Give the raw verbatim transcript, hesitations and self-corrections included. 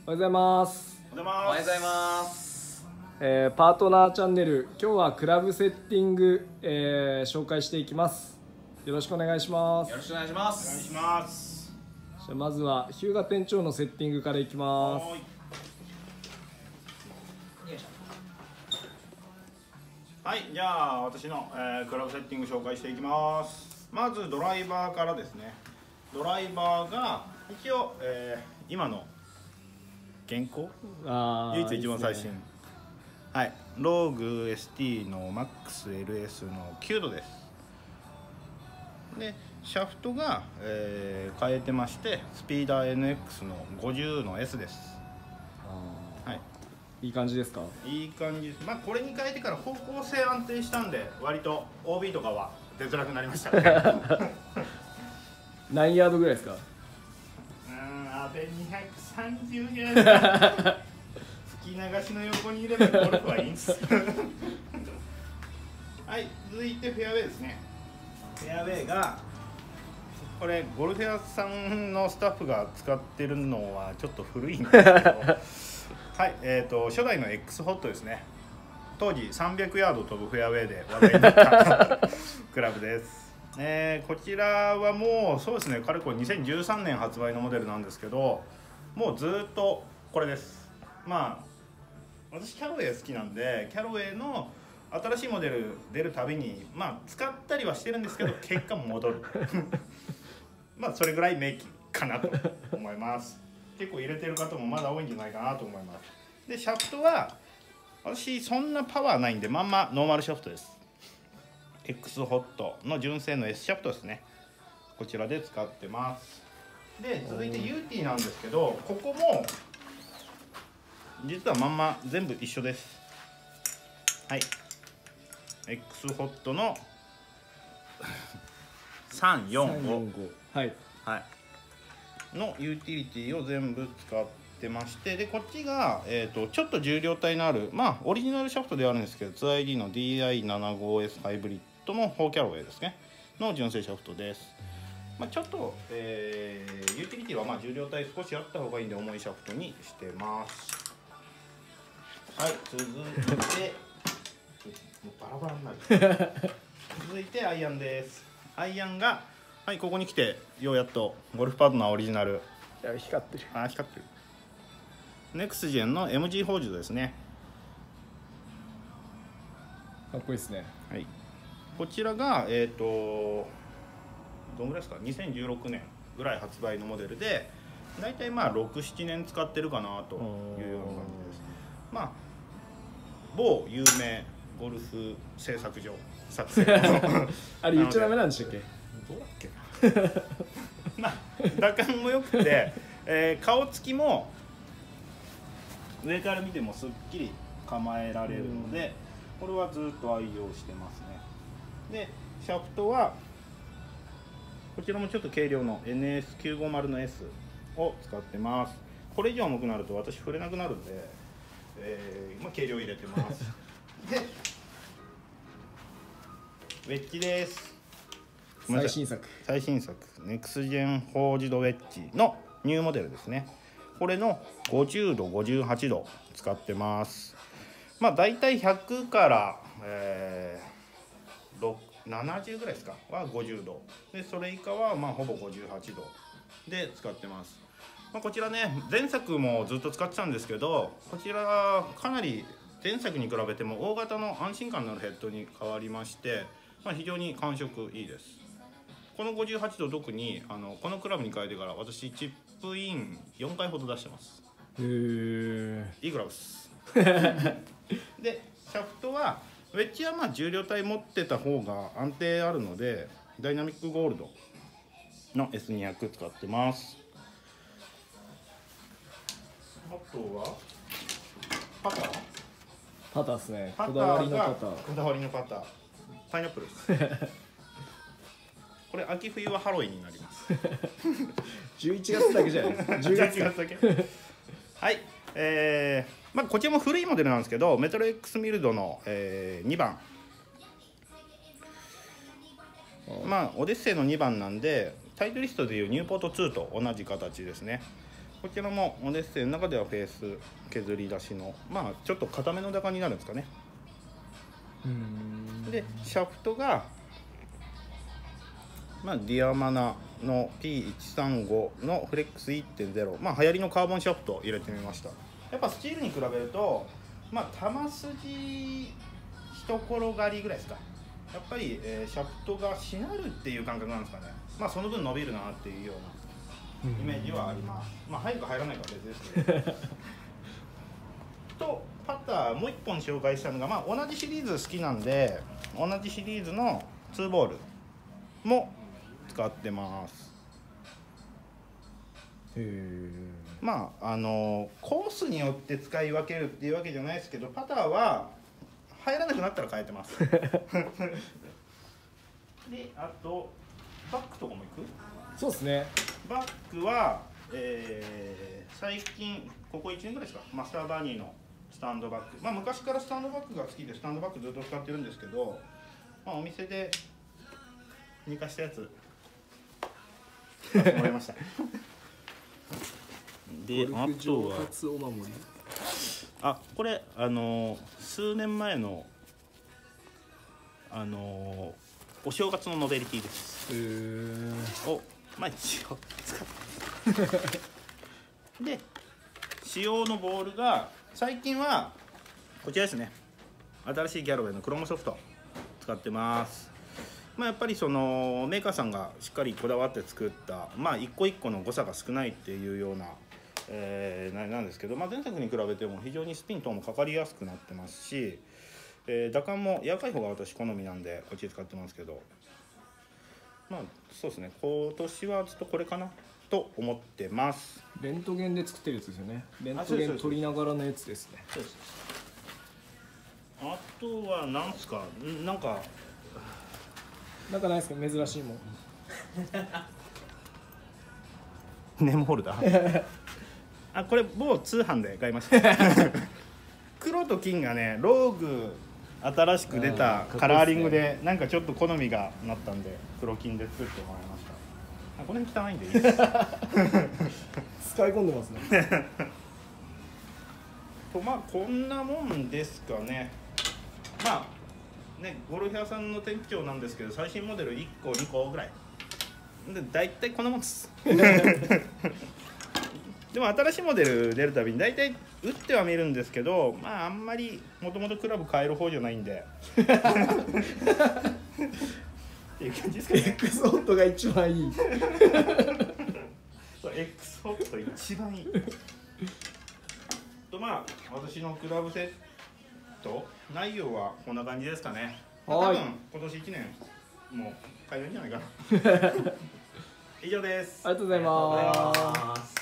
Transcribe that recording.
おはようございます。 おはようございます。 えー、パートナーチャンネル、今日はクラブセッティング、えー、紹介していきます。よろしくお願いします。 よろしくお願いします。 お願いします。 じゃあまずは日向店長のセッティングからいきます。 はい、じゃあ私の、えー、クラブセッティング紹介していきます。まずドライバーからですね。ドライバーが一応、えー、今の現行あ唯一一番最新、 いいですね。 はい、ローグ エスティー の マックスエルエス のきゅうどです。でシャフトが、えー、変えてまして、スピーダー エヌエックス のごじゅうの エス です。はい、 いい感じですか？ いい感じです。まあこれに変えてから方向性安定したんで、割と オービー とかは出づらくなりましたね。 何ヤードぐらいですか？ うん、アベにひゃくさんじゅうじゃないですか。吹き流しの横にいればゴルフはいいんです。はい、続いてフェアウェイですね。フェアウェイがこれゴルフ屋さんのスタッフが使ってるのはちょっと古いんですけどはい、えーと初代の X ホットですね。当時さんびゃくヤード飛ぶフェアウェイで話題になったクラブです。えー、こちらはもうそうですね、かれこれにせんじゅうさんねん発売のモデルなんですけど、もうずっとこれです。まあ私キャロウェイ好きなんで、キャロウェイの新しいモデル出るたびにまあ使ったりはしてるんですけど、結果戻るまあそれぐらい名機かなと思います。結構入れてる方もまだ多いんじゃないかなと思います。でシャフトは私そんなパワーないんで、まんまノーマルシャフトです。 X ホットの純正の S シャフトですね。こちらで使ってます。で続いて ユーティー なんですけど、ここも実はまんま全部一緒です。はい、 X ホットのさんよんご、 はいはい、のユーティリティを全部使ってまして、でこっちが、えーと、ちょっと重量帯のある、まあオリジナルシャフトではあるんですけど ツーアイディー の ディーアイななじゅうごエス ハイブリッドのフォーキャロウェイですねの純正シャフトです。まあ、ちょっと、えー、ユーティリティはまあ重量帯少しあった方がいいんで重いシャフトにしてます。はい、続いてもうバラバラになる続いてアイアンです。アイアンがはい、ここに来てようやっとゴルフパートナーオリジナル。 いや光ってる。 あ、光ってる。ネクスジェンの エムジー フォージュですね。 かっこいいですね。 はい、こちらがえっ、ー、とどんぐらいですか、にせんじゅうろくねんぐらい発売のモデルで、だいたいまあろく、ななねん使ってるかなというような感じです。まあ某有名ゴルフ製作所作成あれ言っちゃダメなんでしたっけ？ どうだっけなまあ打感もよくて、えー、顔つきも上から見てもすっきり構えられるので、これはずっと愛用してますね。でシャフトはこちらもちょっと軽量の エヌエスきゅうごまる の S を使ってます。これ以上重くなると私触れなくなるんで、えーまあ、軽量入れてますでウェッジです。 最新作最新作ネクスジェンフォージドウェッジのニューモデルですね。これのごじゅうどごじゅうはちど使ってます。まあだいたいひゃくから、えー、ななじゅうぐらいですかはごじゅうどで、それ以下はまあほぼごじゅうはちどで使ってます。まあ、こちらね前作もずっと使ってたんですけど、こちらかなり前作に比べても大型の安心感のあるヘッドに変わりまして、まあ、非常に感触いいです。このごじゅうはちど特にあのこのクラブに変えてから私チップインよんかいほど出してます。 へー、 いいクラブですでシャフトはウェッジはまあ重量帯持ってた方が安定あるのでダイナミックゴールドの エスにひゃく 使ってます。あとはパターパターですね。 パタこだわりーがのパター。 こだわりのパターパイナップルですこれ秋冬はハロウィンになりますじゅういちがつだけじゃないですか。じゅうがつじゅういちがつだけはい、えー、まあこちらも古いモデルなんですけど、メトロ X ミルドの、えー、にばん、まあオデッセイのにばんなんでタイトリストでいうニューポートツーと同じ形ですね。 こちらもオデッセイの中ではフェース削り出しのまあちょっと硬めの高になるんですかね。 うんでシャフトが、まあ、ディアマナの ピーいちさんご のフレックス いってんゼロ、まあ流行りのカーボンシャフトを入れてみました。やっぱスチールに比べるとまあ球筋一転がりぐらいですか。やっぱり、えー、シャフトがしなるっていう感覚なんですかね。まあその分伸びるなっていうようなイメージはあります。まあ入るか入らないかは別ですけどとパターもう一本紹介したのが、まあ、同じシリーズ好きなんで同じシリーズのツーボールも使ってます。 へえ。 まああのコースによって使い分けるっていうわけじゃないですけど、パターは入らなくなったら変えてますであとバックとかもいく？ そうですね。 バックは、えー、最近ここいちねんぐらいですか、マスターバニーのスタンドバッグ、まあ、昔からスタンドバッグが好きでスタンドバッグずっと使ってるんですけど、まあ、お店で寝かしたやつもらいましたであとはお守り。 あこれあの数年前のあのお正月のノベルティです。 へえ。 をまあ一応使ってで使用のボールが最近はこちらですね。新しいギャロウェイのクロモソフト使ってます。まあ、やっぱりそのメーカーさんがしっかりこだわって作ったまあ一個一個の誤差が少ないっていうような、えー、ななんですけど、まあ、前作に比べても非常にスピン等もかかりやすくなってますし、えー、打感も柔らかい方が私好みなんでこっち使ってますけど、まあそうですね、今年はずっとこれかなと思ってます。 レントゲンで作ってるやつですよね。レントゲン撮りながらのやつですね。 そうです。あとはなんすか、んなんかなんかないですか、珍しいもん。 ネームホルダーあ、これ某通販で買いました黒と金がね、ローグ新しく出たカラーリングでなんかちょっと好みがなったんで黒金で作ってもらいました。あ、この辺汚いんでいいです使い込んでますねとまあこんなもんですかね。まあね、ゴルフ屋さんの店長なんですけど最新モデルいっこにこぐらいで大体こんなもんですでも新しいモデル出るたびに大体打っては見るんですけど、まああんまりもともとクラブ変える方じゃないんでっていう感じですかね。 X ホットが一番いいそう X ホット一番いいとまあ私のクラブセット内容はこんな感じですかね。まあ、多分今年いちねんもう買えるんじゃないかな以上です。 ありがとうございます。